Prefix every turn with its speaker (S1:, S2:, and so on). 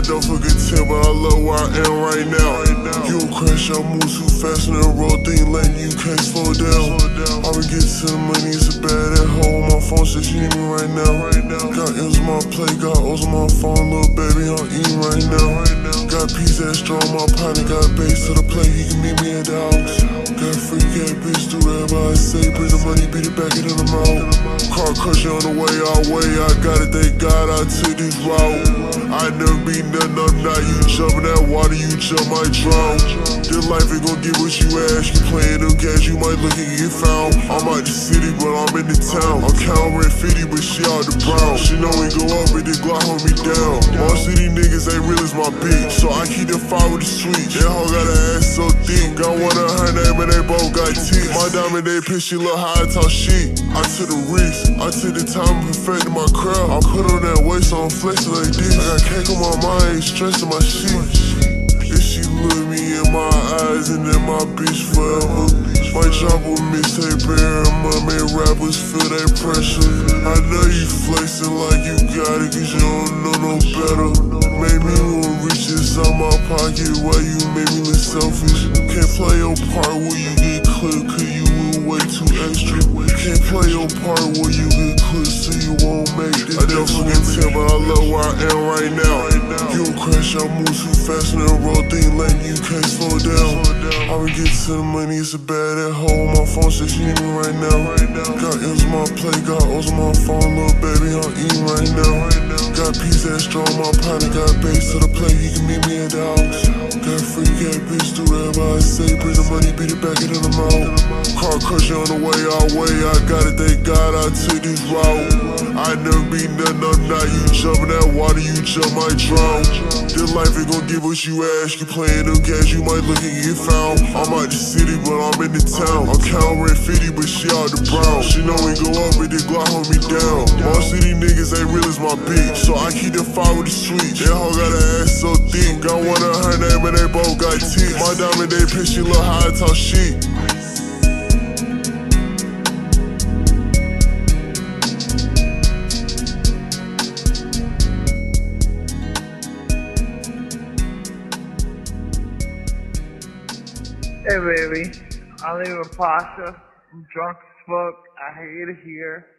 S1: don't forget Tim, but I love where I am right now. You don't crash out, move too fast, and that road thing letting you can't slow down. I been getting to the money, it's a bad at home. My phone says she need me right now. Got M's on my plate, got O's on my phone, little baby, I'm eating right now. Got peas that strong, my partner got bass to the plate, he can meet me at the house. Got freak ass bitch, do whatever I say, bring the money, beat it back in the mouth. Car crushing on the way, I got it, thank God I took this route. I never be nothing, I'm not you jumping that water, you jump, I drown. This life ain't gon' get what you ask, you playing them games, you might look and get found. I'm out the city, but I'm in the town. I'm counting red 50, but she out the brown. She know we go up, but the Glock hold me down. Most of these niggas ain't real as my beat, so I keep the fire with the sweet. That hoe got her ass so thick, got one of her name and they both got teeth. My diamond, they pitch, she look high, I talk shit. I took the risk, I took the time to perfect my craft. I put on that weight, so I'm flexing like this. I got cake on my mind, ain't stressing my shit. If she look me in my eyes and then my bitch forever. Might drop a mixtape, and my main rappers feel that pressure. I know you flexing like you got it, cause you don't know no better. Made me want riches out my pocket while you made me look selfish. Can't play your part where you get clipped, cause you were way too extra. Can't play your part where you get clipped, so you won't make this. I don't forget Tim, but I love where I am right now. You don't crash out, move too fast, and that road thing letting you can't slow down. I been getting to the money, it's a bad at home. My phone says she need me right now. Got M's on my plate, got O's on my phone, little baby, I'm eating right now. Got peas that strong, my partner got bass to the plate, he can meet me at the house. Got freak ass bitch, do whatever I say, bring the money, beat it back in the mouth. Car crushing on the way, I got it, thank God I took this route. I never be nothing, I'm not you jumping that water, you jump, I drown. This life ain't gon' give what you ask, you playing them games, you might look and get found. I'm out the city, but I'm in the town. I'm counting red 50, but she out the brown. She know we go up, but the Glock hold me down. Most of these niggas ain't real as my beat, so I keep the fire with the sweet. That hoe got her ass so thick, got one of her name and they both got teeth. My diamond, they pitch, she look high, I talk shit.
S2: Hey baby, I live in Pasha. I'm drunk as fuck. I hate it here.